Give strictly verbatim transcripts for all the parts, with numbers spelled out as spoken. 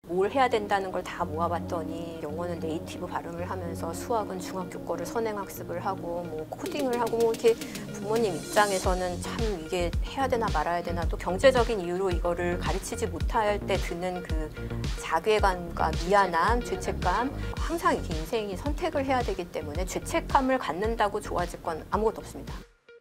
뭘 해야 된다는 걸 다 모아봤더니 영어는 네이티브 발음을 하면서 수학은 중학교 거를 선행학습을 하고 뭐 코딩을 하고 뭐 이렇게 부모님 입장에서는 참 이게 해야 되나 말아야 되나 또 경제적인 이유로 이거를 가르치지 못할 때 드는 그 자괴감과 미안함, 죄책감 항상 이렇게 인생이 선택을 해야 되기 때문에 죄책감을 갖는다고 좋아질 건 아무것도 없습니다.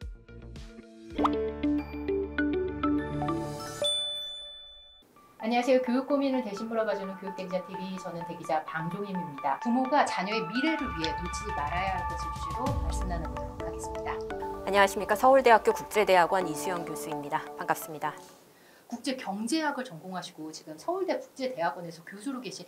안녕하세요. 교육 고민을 대신 물어봐주는 교육대기자티비, 저는 대기자 방종임입니다. 부모가 자녀의 미래를 위해 놓치지 말아야 할 것을 주제로 말씀 나눠보도록 하겠습니다. 안녕하십니까. 서울대학교 국제대학원 이수영 교수입니다. 반갑습니다. 국제경제학을 전공하시고 지금 서울대 국제대학원에서 교수로 계신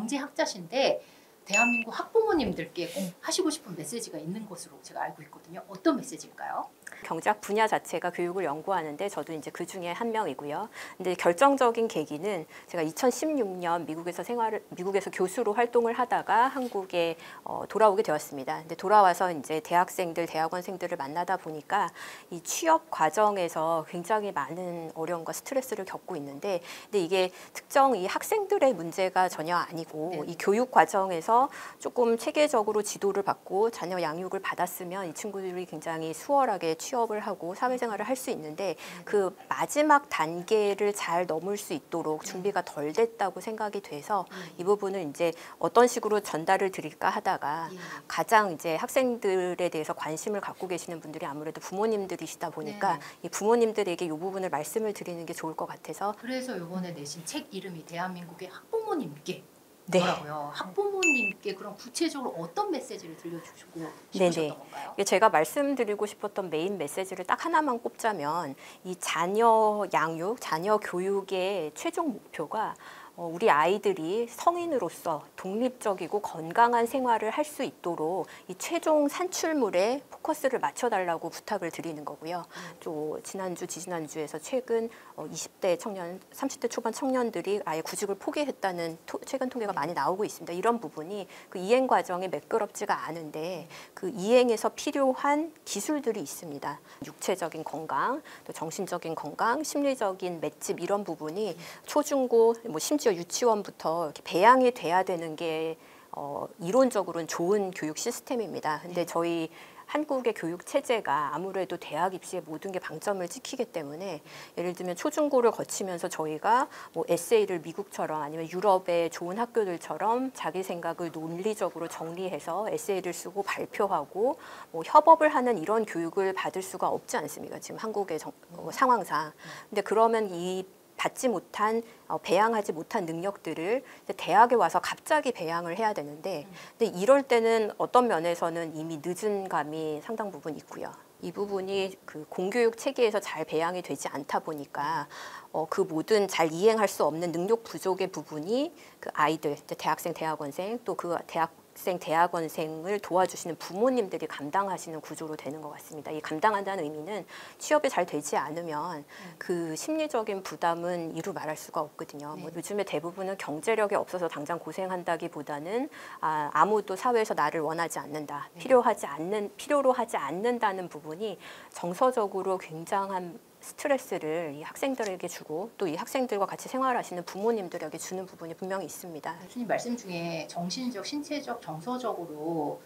경제학자신데 대한민국 학부모님들께 꼭 하시고 싶은 메시지가 있는 것으로 제가 알고 있거든요. 어떤 메시지일까요? 경제학 분야 자체가 교육을 연구하는데 저도 이제 그 중에 한 명이고요. 근데 결정적인 계기는 제가 이천십육 년 미국에서 생활을 미국에서 교수로 활동을 하다가 한국에 어, 돌아오게 되었습니다. 근데 돌아와서 이제 대학생들, 대학원생들을 만나다 보니까 이 취업 과정에서 굉장히 많은 어려움과 스트레스를 겪고 있는데, 근데 이게 특정 이 학생들의 문제가 전혀 아니고 네. 이 교육 과정에서 조금 체계적으로 지도를 받고 자녀 양육을 받았으면 이 친구들이 굉장히 수월하게 취업을 하고 사회생활을 할 수 있는데 그 마지막 단계를 잘 넘을 수 있도록 준비가 덜 됐다고 생각이 돼서 이 부분을 이제 어떤 식으로 전달을 드릴까 하다가 가장 이제 학생들에 대해서 관심을 갖고 계시는 분들이 아무래도 부모님들이시다 보니까 이 부모님들에게 이 부분을 말씀을 드리는 게 좋을 것 같아서 그래서 이번에 내신 책 이름이 대한민국의 학부모님께 네. 뭐라고요? 학부모님께 그럼 구체적으로 어떤 메시지를 들려주시고 싶으셨던 네네. 건가요? 제가 말씀드리고 싶었던 메인 메시지를 딱 하나만 꼽자면 이 자녀 양육, 자녀 교육의 최종 목표가 어, 우리 아이들이 성인으로서 독립적이고 건강한 생활을 할 수 있도록 이 최종 산출물에 포커스를 맞춰달라고 부탁을 드리는 거고요. 음. 또 지난주, 지지난주에서 최근 어, 이십 대 청년, 삼십 대 초반 청년들이 아예 구직을 포기했다는 토, 최근 통계가 많이 나오고 있습니다. 이런 부분이 그 이행 과정이 매끄럽지가 않은데 그 이행에서 필요한 기술들이 있습니다. 육체적인 건강, 또 정신적인 건강, 심리적인 맷집 이런 부분이 초중고, 뭐 심지어 유치원부터 이렇게 배양이 돼야 되는 게 어, 이론적으로는 좋은 교육 시스템입니다. 근데 저희 한국의 교육 체제가 아무래도 대학 입시에 모든 게 방점을 찍히기 때문에 예를 들면 초중고를 거치면서 저희가 뭐 에세이를 미국처럼 아니면 유럽의 좋은 학교들처럼 자기 생각을 논리적으로 정리해서 에세이를 쓰고 발표하고 뭐 협업을 하는 이런 교육을 받을 수가 없지 않습니까? 지금 한국의 정, 어, 상황상. 근데 그러면 이 받지 못한, 어, 배양하지 못한 능력들을 대학에 와서 갑자기 배양을 해야 되는데, 근데 이럴 때는 어떤 면에서는 이미 늦은 감이 상당 부분 있고요. 이 부분이 그 공교육 체계에서 잘 배양이 되지 않다 보니까 어, 그 모든 잘 이행할 수 없는 능력 부족의 부분이 그 아이들, 대학생, 대학원생, 또 그 대학 학생, 대학원생을 도와주시는 부모님들이 감당하시는 구조로 되는 것 같습니다. 이 감당한다는 의미는 취업이 잘 되지 않으면 그 심리적인 부담은 이루 말할 수가 없거든요. 네. 뭐 요즘에 대부분은 경제력이 없어서 당장 고생한다기보다는 아, 아무도 사회에서 나를 원하지 않는다, 필요하지 않는, 필요로 하지 않는다는 부분이 정서적으로 굉장한 스트레스를 이 학생들에게 주고 또 이 학생들과 같이 생활하시는 부모님들에게 주는 부분이 분명히 있습니다. 교수님 말씀 중에 정신적, 신체적, 정서적으로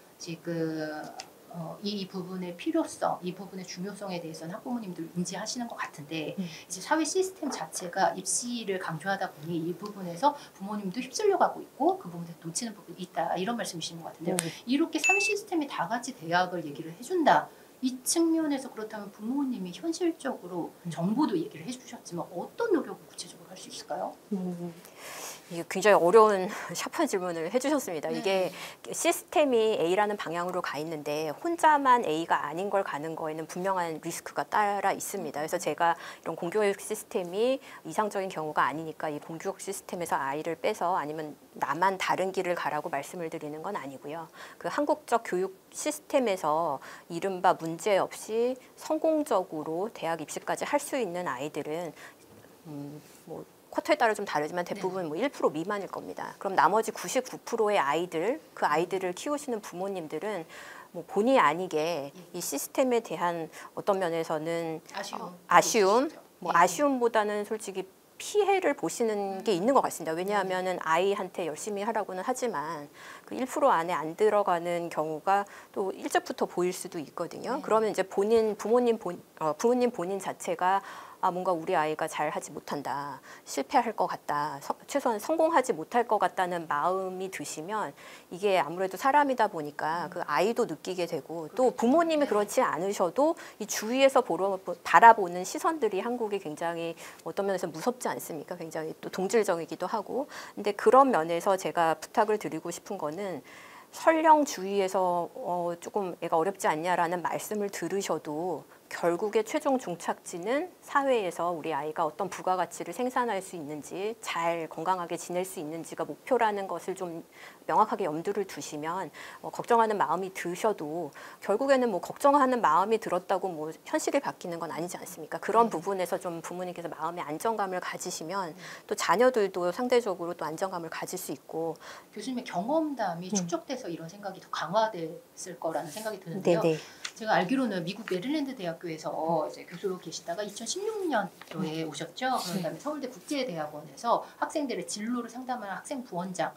지금 어, 이 부분의 필요성, 이 부분의 중요성에 대해서는 학부모님들 인지하시는 것 같은데 음. 이제 사회 시스템 자체가 입시를 강조하다 보니 이 부분에서 부모님도 휩쓸려 가고 있고 그 부분에 놓치는 부분이 있다 이런 말씀이시는 것 같은데요. 음. 이렇게 사회 시스템이 다 같이 대학을 얘기를 해준다. 이 측면에서 그렇다면 부모님이 현실적으로 정보도 얘기를 해주셨지만 어떤 노력을 구체적으로 할 수 있을까요? 음. 이게 굉장히 어려운 샤프한 질문을 해주셨습니다. 네. 이게 시스템이 A라는 방향으로 가 있는데 혼자만 A가 아닌 걸 가는 거에는 분명한 리스크가 따라 있습니다. 그래서 제가 이런 공교육 시스템이 이상적인 경우가 아니니까 이 공교육 시스템에서 아이를 빼서 아니면 나만 다른 길을 가라고 말씀을 드리는 건 아니고요. 그 한국적 교육 시스템에서 이른바 문제 없이 성공적으로 대학 입시까지 할 수 있는 아이들은 음, 뭐 쿼터에 따라 좀 다르지만 대부분 뭐 일 퍼센트 미만일 겁니다. 그럼 나머지 구십구 퍼센트의 아이들, 그 아이들을 키우시는 부모님들은 뭐 본의 아니게 이 시스템에 대한 어떤 면에서는 아쉬움, 어, 아쉬움, 뭐 네. 아쉬움보다는 솔직히 피해를 보시는 게 있는 것 같습니다. 왜냐하면은 아이한테 열심히 하라고는 하지만 그 일 퍼센트 안에 안 들어가는 경우가 또 일찍부터 보일 수도 있거든요. 네. 그러면 이제 본인 부모님 본 어, 부모님 본인 자체가 아 뭔가 우리 아이가 잘 하지 못한다, 실패할 것 같다, 서, 최소한 성공하지 못할 것 같다는 마음이 드시면 이게 아무래도 사람이다 보니까 그 아이도 느끼게 되고 또 부모님이 그렇지 않으셔도 이 주위에서 보러, 바라보는 시선들이 한국이 굉장히 어떤 면에서 무섭지 않습니까? 굉장히 또 동질적이기도 하고. 근데 그런 면에서 제가 부탁을 드리고 싶은 거는 설령 주위에서 어, 조금 애가 어렵지 않냐라는 말씀을 들으셔도 결국에 최종 종착지는 사회에서 우리 아이가 어떤 부가가치를 생산할 수 있는지, 잘 건강하게 지낼 수 있는지가 목표라는 것을 좀 명확하게 염두를 두시면 어, 걱정하는 마음이 드셔도 결국에는 뭐 걱정하는 마음이 들었다고 뭐 현실이 바뀌는 건 아니지 않습니까? 그런 네. 부분에서 좀 부모님께서 마음의 안정감을 가지시면 또 자녀들도 상대적으로 또 안정감을 가질 수 있고. 교수님의 경험담이 음. 축적돼서 이런 생각이 더 강화됐을 거라는 생각이 드는데요. 네네. 제가 알기로는 미국 메릴랜드 대학교에서 이제 교수로 계시다가 이천십육 년도에 오셨죠. 그다음에 서울대 국제대학원에서 학생들의 진로를 상담하는 학생 부원장을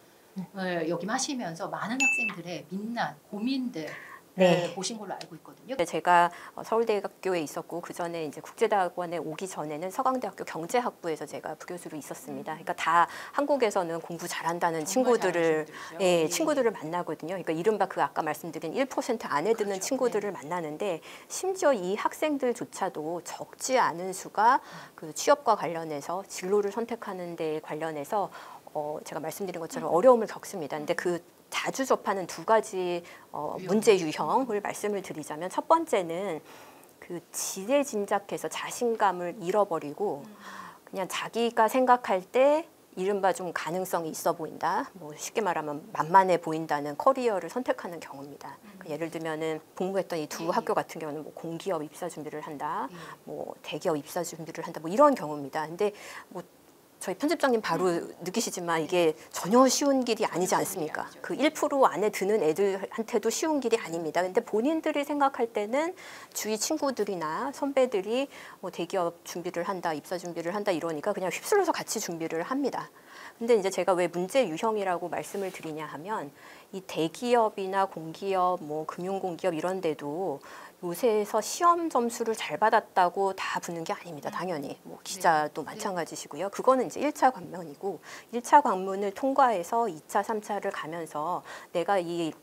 역임하시면서 많은 학생들의 민난, 고민들 네. 보신 걸로 알고 있거든요. 제가 서울대학교에 있었고 그 전에 이제 국제대학원에 오기 전에는 서강대학교 경제학부에서 제가 부교수로 있었습니다. 그러니까 다 한국에서는 공부 잘한다는 친구들을 예, 예. 친구들을 만나거든요. 그러니까 이른바 그 아까 말씀드린 일 퍼센트 안에 드는 그렇죠. 친구들을 네. 만나는데 심지어 이 학생들조차도 적지 않은 수가 그 취업과 관련해서 진로를 선택하는 데 관련해서 어, 제가 말씀드린 것처럼 어려움을 겪습니다. 근데 그 자주 접하는 두 가지 어, 문제 유형을 말씀을 드리자면 첫 번째는 그 지레짐작해서 자신감을 잃어버리고 그냥 자기가 생각할 때 이른바 좀 가능성이 있어 보인다. 뭐 쉽게 말하면 만만해 보인다는 커리어를 선택하는 경우입니다. 그러니까 예를 들면은 복무했던 이 두 예, 학교 예. 같은 경우는 뭐 공기업 입사 준비를 한다, 예. 뭐 대기업 입사 준비를 한다, 뭐 이런 경우입니다. 근데 뭐 저희 편집장님 바로 느끼시지만 이게 전혀 쉬운 길이 아니지 않습니까? 그 일 퍼센트 안에 드는 애들한테도 쉬운 길이 아닙니다. 근데 본인들이 생각할 때는 주위 친구들이나 선배들이 뭐 대기업 준비를 한다, 입사 준비를 한다 이러니까 그냥 휩쓸려서 같이 준비를 합니다. 근데 이제 제가 왜 문제 유형이라고 말씀을 드리냐 하면 이 대기업이나 공기업, 뭐 금융공기업 이런 데도 요새에서 시험 점수를 잘 받았다고 다 붙는 게 아닙니다. 당연히. 뭐 기자도 네. 마찬가지시고요. 그거는 이제 일 차 관문이고 일 차 관문을 통과해서 이 차, 삼 차를 가면서 내가 이,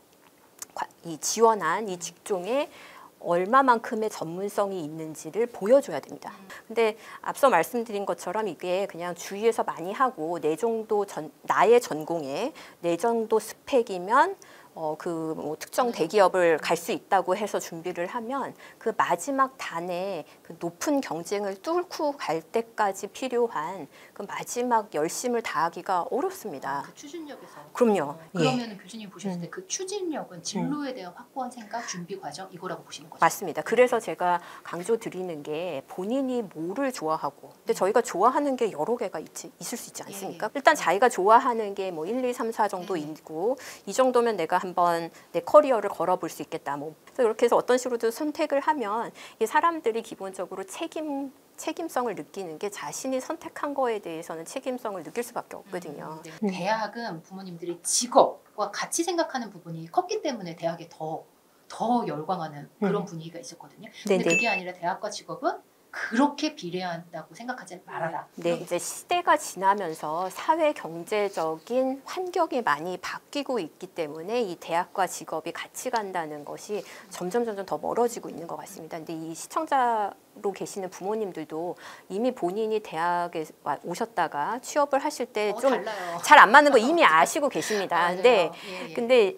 이 지원한 이 직종에 얼마만큼의 전문성이 있는지를 보여줘야 됩니다. 근데 앞서 말씀드린 것처럼 이게 그냥 주위에서 많이 하고 내 정도 전, 나의 전공에 내 정도 스펙이면 어, 그 뭐 특정 대기업을 갈 수 있다고 해서 준비를 하면 그 마지막 단에 그 높은 경쟁을 뚫고 갈 때까지 필요한 그 마지막 열심을 다하기가 어렵습니다. 그 추진력에서. 그럼요. 어, 예. 그러면 교수님 보셨을 음. 때 그 추진력은 진로에 대한 확고한 생각, 준비 과정 이거라고 보시는 거죠? 맞습니다. 그래서 제가 강조 드리는 게 본인이 뭐를 좋아하고, 근데 저희가 좋아하는 게 여러 개가 있지, 있을 수 있지 않습니까? 예. 일단 자기가 좋아하는 게 뭐 일, 이, 삼, 사 정도 예. 있고 이 정도면 내가 한번 내 커리어를 걸어볼 수 있겠다. 뭐 그래서 이렇게 해서 어떤 식으로든 선택을 하면 이 사람들이 기본적으로 책임 책임성을 느끼는 게 자신이 선택한 거에 대해서는 책임성을 느낄 수밖에 없거든요. 음, 네. 대학은 부모님들이 직업과 같이 생각하는 부분이 컸기 때문에 대학에 더, 더 열광하는 그런 음. 분위기가 있었거든요. 근데 네네. 그게 아니라 대학과 직업은 그렇게 비례한다고 생각하지 말아라. 네, 이제 시대가 지나면서 사회 경제적인 환경이 많이 바뀌고 있기 때문에 이 대학과 직업이 같이 간다는 것이 점점 점점 더 멀어지고 있는 것 같습니다. 근데 이 시청자로 계시는 부모님들도 이미 본인이 대학에 와- 오셨다가 취업을 하실 때 어, 좀 달라요. 잘 안 맞는 거 이미 아시고 계십니다. 맞아요. 근데 예, 예. 근데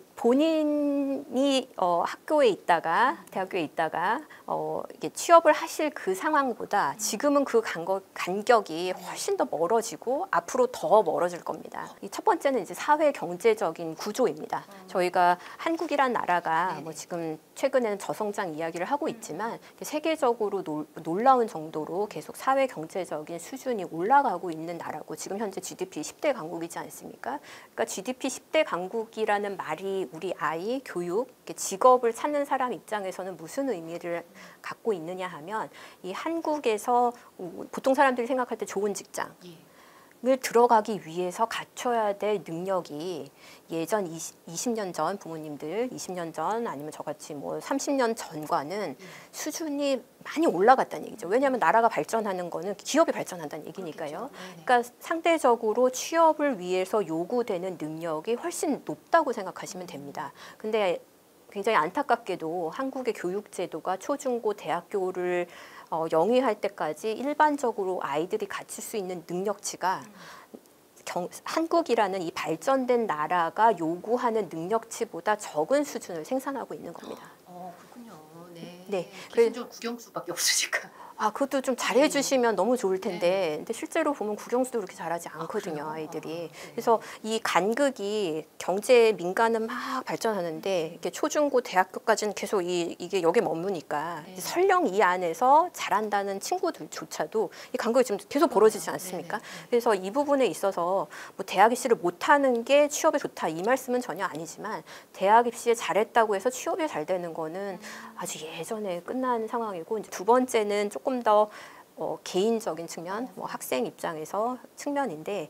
본인이 어, 학교에 있다가 대학교에 있다가 어, 이게 취업을 하실 그 상황보다 지금은 그 간거, 간격이 훨씬 더 멀어지고 앞으로 더 멀어질 겁니다. 이 첫 번째는 이제 사회 경제적인 구조입니다. 저희가 한국이란 나라가 뭐 지금 최근에는 저성장 이야기를 하고 있지만 세계적으로 놀, 놀라운 정도로 계속 사회 경제적인 수준이 올라가고 있는 나라고 지금 현재 지디피 십 대 강국이지 않습니까? 그러니까 지디피 십 대 강국이라는 말이 우리 아이 교육, 직업을 찾는 사람 입장에서는 무슨 의미를 갖고 있느냐 하면 이 한국에서 보통 사람들이 생각할 때 좋은 직장, 예. 들어가기 위해서 갖춰야 될 능력이 예전 이십 년 전 부모님들 이십 년 전 아니면 저같이 뭐 삼십 년 전과는 수준이 많이 올라갔다는 얘기죠. 왜냐하면 나라가 발전하는 거는 기업이 발전한다는 얘기니까요. 그러니까 상대적으로 취업을 위해서 요구되는 능력이 훨씬 높다고 생각하시면 됩니다. 근데 굉장히 안타깝게도 한국의 교육 제도가 초중고 대학교를 어, 영위할 때까지 일반적으로 아이들이 갖출 수 있는 능력치가 경, 한국이라는 이 발전된 나라가 요구하는 능력치보다 적은 수준을 생산하고 있는 겁니다. 어, 그렇군요. 네. 네. 기본적으로 국영수밖에 없으니까. 아, 그것도 좀 잘해주시면 너무 좋을 텐데, 네. 근데 실제로 보면 국영수도 그렇게 잘하지 않거든요, 아, 아이들이. 아, 네. 그래서 이 간극이 경제 민간은 막 발전하는데 이게 초중고 대학교까지는 계속 이, 이게 여기 머무니까 네. 설령 이 안에서 잘한다는 친구들조차도 이 간극이 지금 계속 벌어지지 않습니까? 네, 네, 네. 그래서 이 부분에 있어서 뭐 대학 입시를 못하는 게 취업에 좋다 이 말씀은 전혀 아니지만 대학 입시에 잘했다고 해서 취업이 잘 되는 거는 아주 예전에 끝난 상황이고, 이제 두 번째는 조금 더 어, 개인적인 측면, 뭐 학생 입장에서 측면인데,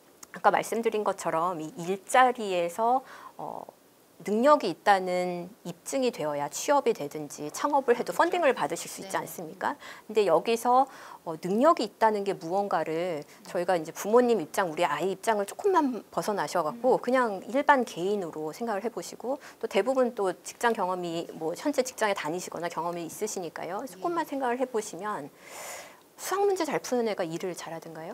아까 말씀드린 것처럼 이 일자리에서 어, 능력이 있다는 입증이 되어야 취업이 되든지 창업을 해도 펀딩을 받으실 수 있지 않습니까? 근데 여기서 어, 능력이 있다는 게 무언가를 저희가 이제 부모님 입장, 우리 아이 입장을 조금만 벗어나셔갖고 그냥 일반 개인으로 생각을 해보시고, 또 대부분 또 직장 경험이 뭐 현재 직장에 다니시거나 경험이 있으시니까요. 조금만 생각을 해보시면 수학 문제 잘 푸는 애가 일을 잘하든가요?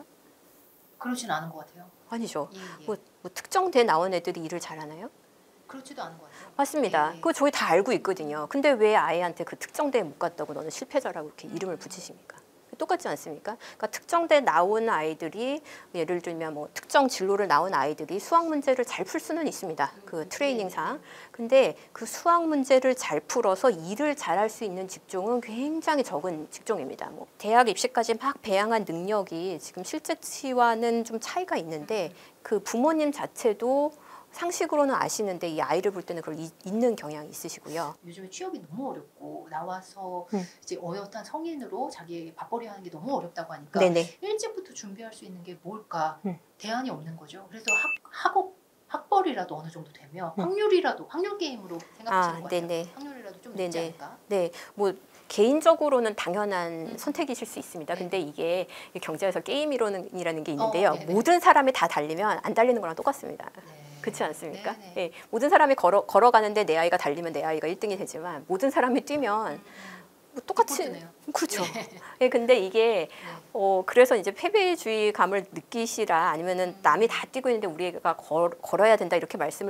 그렇지는 않은 것 같아요. 아니죠. 예, 예. 뭐, 뭐 특정대 나온 애들이 일을 잘하나요? 그렇지도 않은 것 같아요. 맞습니다. 예, 예. 그거 저희 다 알고 있거든요. 근데 왜 아이한테 그 특정대에 못 갔다고 너는 실패자라고 이렇게 이름을 붙이십니까? 똑같지 않습니까? 그러니까 특정대 나온 아이들이, 예를 들면 뭐 특정 진로를 나온 아이들이 수학 문제를 잘 풀 수는 있습니다. 그 트레이닝상. 근데 그 수학 문제를 잘 풀어서 일을 잘할 수 있는 직종은 굉장히 적은 직종입니다. 뭐 대학 입시까지 막 배양한 능력이 지금 실제치와는 좀 차이가 있는데, 그 부모님 자체도 상식으로는 아시는데 이 아이를 볼 때는 그걸 이, 잊는 경향이 있으시고요. 요즘에 취업이 너무 어렵고 나와서 음. 이제 어엿한 성인으로 자기 밥벌이 하는 게 너무 어렵다고 하니까 네네. 일찍부터 준비할 수 있는 게 뭘까? 음. 대안이 없는 거죠. 그래서 학, 학업 학벌이라도 어느 정도 되면 음. 확률이라도 확률 게임으로 생각하시는 아, 것 같아요. 네네. 확률이라도 좀 네네. 있지 않을까? 네, 뭐 개인적으로는 당연한 음. 선택이실 수 있습니다. 네. 근데 이게 경제에서 게임 이론이라는 게 있는데요. 어, 네네. 모든 사람이 다 달리면 안 달리는 거랑 똑같습니다. 네. 그렇지 않습니까? 네네. 예, 모든 사람이 걸어, 걸어가는데 내 아이가 달리면 내 아이가 일 등이 되지만, 모든 사람이 뛰면 음, 뭐 똑같이. 디폴트네요. 그렇죠. 네. 예, 근데 이게 네. 어, 그래서 이제 패배주의 감을 느끼시라, 아니면은 음. 남이 다 뛰고 있는데 우리가 걸, 걸어야 된다 이렇게 말씀을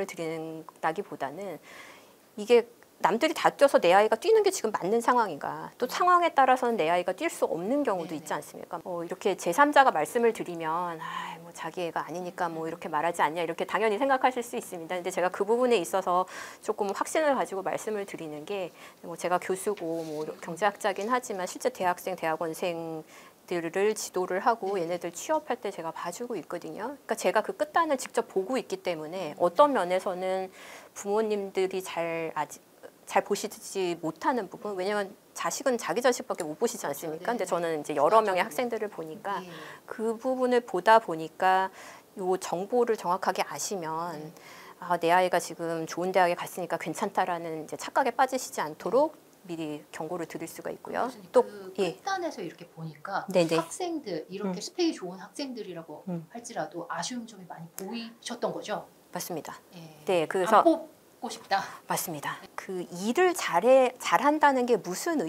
드린다기보다는, 이게 남들이 다 뛰어서 내 아이가 뛰는 게 지금 맞는 상황인가, 또 상황에 따라서는 내 아이가 뛸 수 없는 경우도 네네. 있지 않습니까? 어, 이렇게 제삼자가 말씀을 드리면 아, 뭐 자기 애가 아니니까 뭐 이렇게 말하지 않냐 이렇게 당연히 생각하실 수 있습니다. 근데 제가 그 부분에 있어서 조금 확신을 가지고 말씀을 드리는 게, 뭐 제가 교수고 뭐 경제학자긴 하지만 실제 대학생, 대학원생 들을 지도를 하고 얘네들 취업할 때 제가 봐주고 있거든요. 그러니까 제가 그 끝단을 직접 보고 있기 때문에 어떤 면에서는 부모님들이 잘 아직 잘 보시지 못하는 부분, 왜냐하면 자식은 자기 자식밖에 못 보시지 않습니까? 근데 저는 이제 여러 명의 학생들을 보니까 예. 그 부분을 보다 보니까 요 정보를 정확하게 아시면, 아, 내 아이가 지금 좋은 대학에 갔으니까 괜찮다라는 이제 착각에 빠지시지 않도록 미리 경고를 드릴 수가 있고요. 교수님, 또 그 예. 끝단에서 이렇게 보니까 네네. 학생들 이렇게 음. 스펙이 좋은 학생들이라고 음. 할지라도 아쉬운 점이 많이 보이셨던 거죠. 맞습니다. 예. 네, 그래서 안 뽑고 싶다. 맞습니다. 그 일을 잘해 잘한다는 게 무슨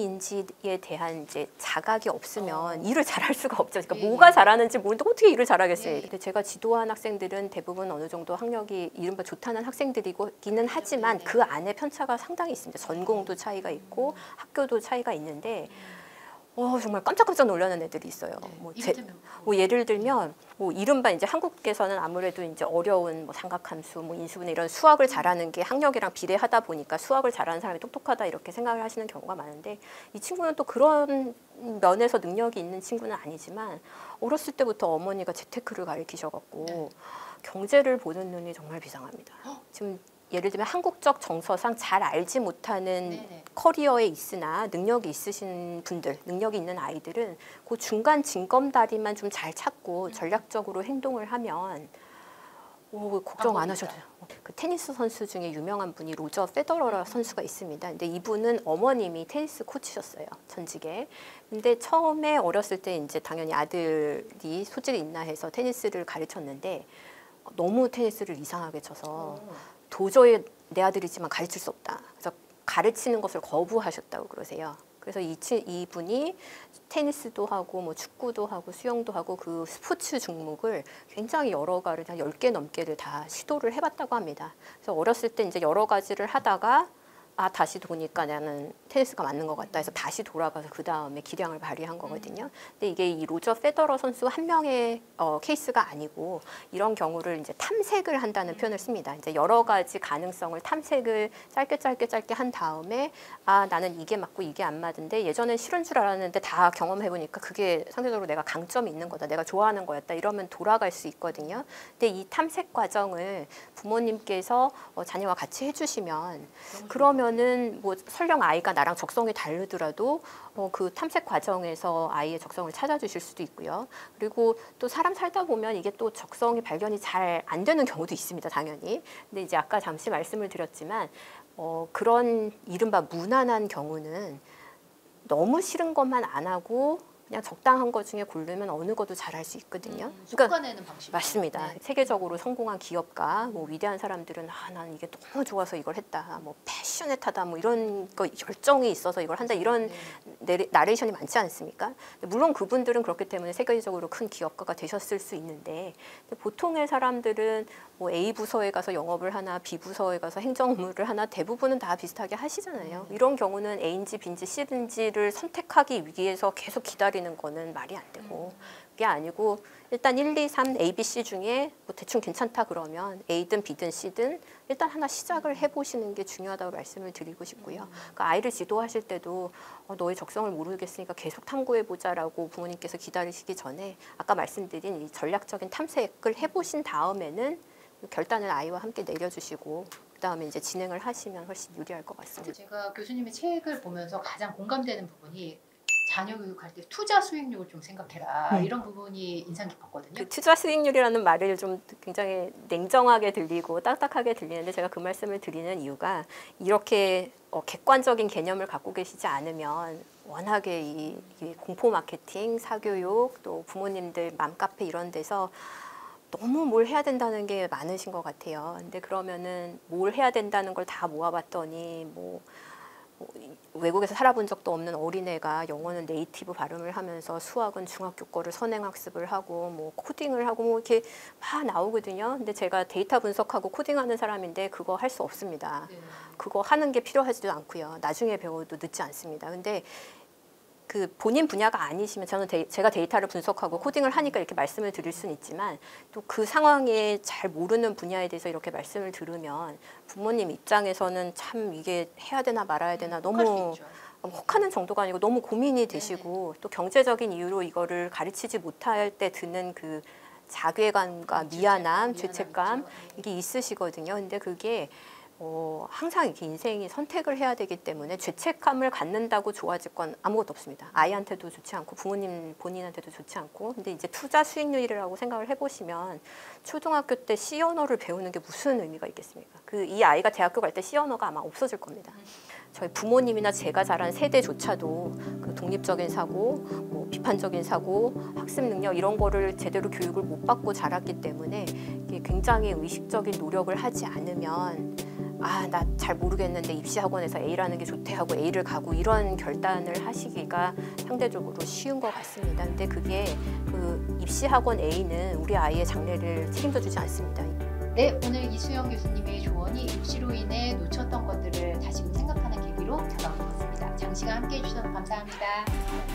의미인지에 대한 이제 자각이 없으면 어. 일을 잘할 수가 없죠. 그러니까 예, 뭐가 예. 잘하는지 모르는데 어떻게 일을 잘하겠어요. 예. 근데 제가 지도한 학생들은 대부분 어느 정도 학력이 이른바 좋다는 학생들이기는 하지만 네, 네. 그 안에 편차가 상당히 있습니다. 전공도 차이가 있고 학교도 차이가 있는데, 어, 정말 깜짝깜짝 놀라는 애들이 있어요. 네. 뭐 제, 이를테면 뭐 예를 들면 뭐 이른바 이제 한국에서는 아무래도 이제 어려운 뭐 삼각함수, 뭐 인수분해 이런 수학을 잘하는 게 학력이랑 비례하다 보니까 수학을 잘하는 사람이 똑똑하다 이렇게 생각을 하시는 경우가 많은데, 이 친구는 또 그런 면에서 능력이 있는 친구는 아니지만 어렸을 때부터 어머니가 재테크를 가르치셔갖고 네. 경제를 보는 눈이 정말 비상합니다. 지금 예를 들면 한국적 정서상 잘 알지 못하는 네네. 커리어에 있으나 능력이 있으신 분들, 능력이 있는 아이들은 그 중간 징검다리만 좀 잘 찾고 전략적으로 행동을 하면 오, 걱정 안 하셔도 돼요. 그 테니스 선수 중에 유명한 분이 로저 페더러 선수가 있습니다. 근데 이분은 어머님이 테니스 코치셨어요, 전직에. 근데 처음에 어렸을 때 이제 당연히 아들이 소질이 있나 해서 테니스를 가르쳤는데 너무 테니스를 이상하게 쳐서 도저히 내 아들이지만 가르칠 수 없다. 그래서 가르치는 것을 거부하셨다고 그러세요. 그래서 이, 이분이 테니스도 하고 뭐 축구도 하고 수영도 하고 그 스포츠 종목을 굉장히 여러 가지를 한 열 개 넘게를 다 시도를 해봤다고 합니다. 그래서 어렸을 때 이제 여러 가지를 하다가 아 다시 보니까 나는 테니스가 맞는 것 같다 해서 다시 돌아가서 그 다음에 기량을 발휘한 거거든요. 근데 이게 이 로저 페더러 선수 한 명의 어, 케이스가 아니고 이런 경우를 이제 탐색을 한다는 표현을 씁니다. 이제 여러 가지 가능성을 탐색을 짧게 짧게 짧게 한 다음에 아 나는 이게 맞고 이게 안 맞은데 예전엔 싫은 줄 알았는데 다 경험해 보니까 그게 상대적으로 내가 강점이 있는 거다, 내가 좋아하는 거였다 이러면 돌아갈 수 있거든요. 근데 이 탐색 과정을 부모님께서 어, 자녀와 같이 해주시면 그러면 그러면은 뭐 설령 아이가 나랑 적성이 다르더라도 어, 그 탐색 과정에서 아이의 적성을 찾아주실 수도 있고요. 그리고 또 사람 살다 보면 이게 또 적성이 발견이 잘 안 되는 경우도 있습니다, 당연히. 근데 이제 아까 잠시 말씀을 드렸지만 어, 그런 이른바 무난한 경우는 너무 싫은 것만 안 하고 그냥 적당한 것 중에 고르면 어느 것도 잘할 수 있거든요. 음, 속아내는 방식. 맞습니다. 네. 세계적으로 성공한 기업가, 뭐 위대한 사람들은 아, 난 이게 너무 좋아서 이걸 했다, 뭐 패셔넷하다, 뭐 이런 거 열정이 있어서 이걸 한다 이런 네. 나레이션이 많지 않습니까? 물론 그분들은 그렇기 때문에 세계적으로 큰 기업가가 되셨을 수 있는데 보통의 사람들은 뭐 A 부서에 가서 영업을 하나 B 부서에 가서 행정 업무를 하나 대부분은 다 비슷하게 하시잖아요. 음. 이런 경우는 A인지 B인지 C인지를 선택하기 위해서 계속 기다리는 거는 말이 안 되고 그게 아니고 일단 일, 이, 삼, A, B, C 중에 뭐 대충 괜찮다 그러면 A든 B든 C든 일단 하나 시작을 해보시는 게 중요하다고 말씀을 드리고 싶고요. 그러니까 아이를 지도하실 때도 어, 너의 적성을 모르겠으니까 계속 탐구해보자라고 부모님께서 기다리시기 전에 아까 말씀드린 이 전략적인 탐색을 해보신 다음에는 결단을 아이와 함께 내려주시고 그다음에 이제 진행을 하시면 훨씬 유리할 것 같습니다. 제가 교수님의 책을 보면서 가장 공감되는 부분이 자녀 교육할 때 투자 수익률을 좀 생각해라. 음. 이런 부분이 인상 깊었거든요. 그 투자 수익률이라는 말을 좀 굉장히 냉정하게 들리고 딱딱하게 들리는데 제가 그 말씀을 드리는 이유가 이렇게 어, 객관적인 개념을 갖고 계시지 않으면 워낙에 이, 이 공포 마케팅, 사교육, 또 부모님들 맘카페 이런 데서 너무 뭘 해야 된다는 게 많으신 것 같아요. 근데 그러면은 뭘 해야 된다는 걸 다 모아봤더니 뭐, 뭐 외국에서 살아본 적도 없는 어린애가 영어는 네이티브 발음을 하면서 수학은 중학교 거를 선행학습을 하고 뭐 코딩을 하고 뭐 이렇게 막 나오거든요. 근데 제가 데이터 분석하고 코딩하는 사람인데 그거 할 수 없습니다. 네. 그거 하는 게 필요하지도 않고요. 나중에 배워도 늦지 않습니다. 근데 그 본인 분야가 아니시면 저는 데이, 제가 데이터를 분석하고 코딩을 하니까 이렇게 말씀을 드릴 수는 있지만 또 그 상황에 잘 모르는 분야에 대해서 이렇게 말씀을 들으면 부모님 입장에서는 참 이게 해야 되나 말아야 되나 너무 혹하는 정도가 아니고 너무 고민이 되시고 네네. 또 경제적인 이유로 이거를 가르치지 못할 때 드는 그 자괴감과 미안함, 죄책감 이게 있으시거든요. 근데 그게 어, 항상 이렇게 인생이 선택을 해야 되기 때문에 죄책감을 갖는다고 좋아질 건 아무것도 없습니다. 아이한테도 좋지 않고 부모님 본인한테도 좋지 않고 근데 이제 투자 수익률이라고 생각을 해보시면 초등학교 때 C 언어를 배우는 게 무슨 의미가 있겠습니까? 그 이 아이가 대학교 갈 때 C 언어가 아마 없어질 겁니다. 저희 부모님이나 제가 자란 세대조차도 그 독립적인 사고, 뭐 비판적인 사고, 학습 능력 이런 거를 제대로 교육을 못 받고 자랐기 때문에 이게 굉장히 의식적인 노력을 하지 않으면 아, 나 잘 모르겠는데 입시학원에서 A라는 게 좋대 하고 A를 가고 이런 결단을 하시기가 상대적으로 쉬운 것 같습니다. 근데 그게 그 입시학원 A는 우리 아이의 장래를 책임져 주지 않습니다. 네, 오늘 이수영 교수님의 조언이 입시로 인해 놓쳤던 것들을 다시금 생각하는 계기로 다가온 것 같습니다. 장시간 함께해 주셔서 감사합니다.